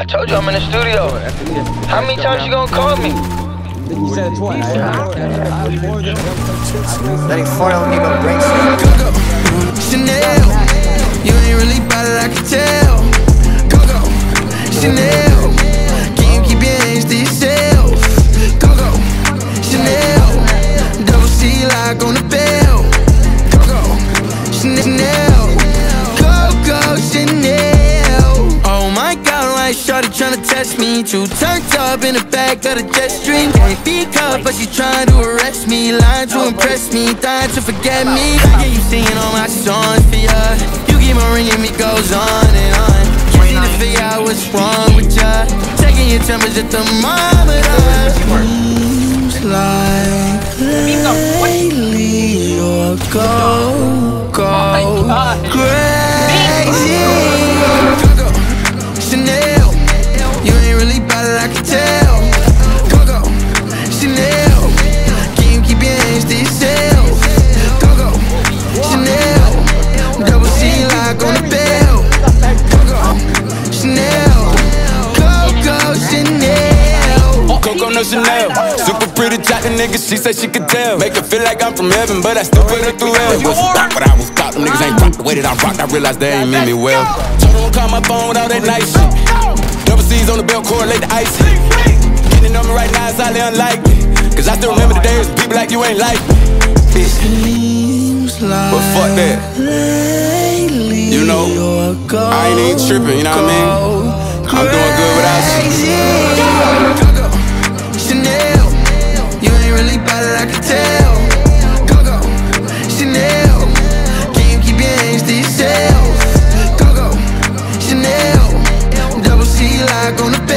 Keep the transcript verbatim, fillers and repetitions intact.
I told you I'm in the studio. How many times you gonna call me? You said it twice. Letting four don't need no breaks. Coco, Chanel, you ain't really bout it, I can tell. Coco, Chanel, can you keep your hands to yourself? Coco, Chanel, double C lock on the bell. Coco, Chanel, Coco, Chanel. Oh my God, why shorty tryna test me? Too turned up in the back of the jet stream. Can't be caught, but she trying to arrest me. Lying to impress me, dying to forget me. I get you singing all my songs for ya. You keep on ringing me, goes on and on. Can't seem to figure out what's wrong with ya. Taking your temperature thermometer. Seems like lately you're go, go crazy. Coco, Chanel, you ain't really bout it, I can tell. Coco, Chanel, can you keep your hands to yourself? Coco, Chanel, double C lock on the bell. Coco, Chanel, Coco, Chanel. Coco, no Chanel. Super pretty, chocolate nigga, she said she could tell. Make her feel like I'm from heaven, but I still put her through hell. Was rock, but I was pop. Them niggas ain't rock the way that I rock. I realized they ain't mean me well. Told her don't call my phone with all that nice shit. Double C's on the belt, correlate the ice. Getting on me right now is highly unlikely. Cause I still remember the days when people like you ain't like me. Bitch. But fuck that. You know, I ain't even tripping, you know what I mean? I'm doing good without you. Coco, Chanel, you ain't really bout it, I can tell. Coco, Chanel, can you keep your hands to yourself? Coco, Chanel, double C lock on the bed.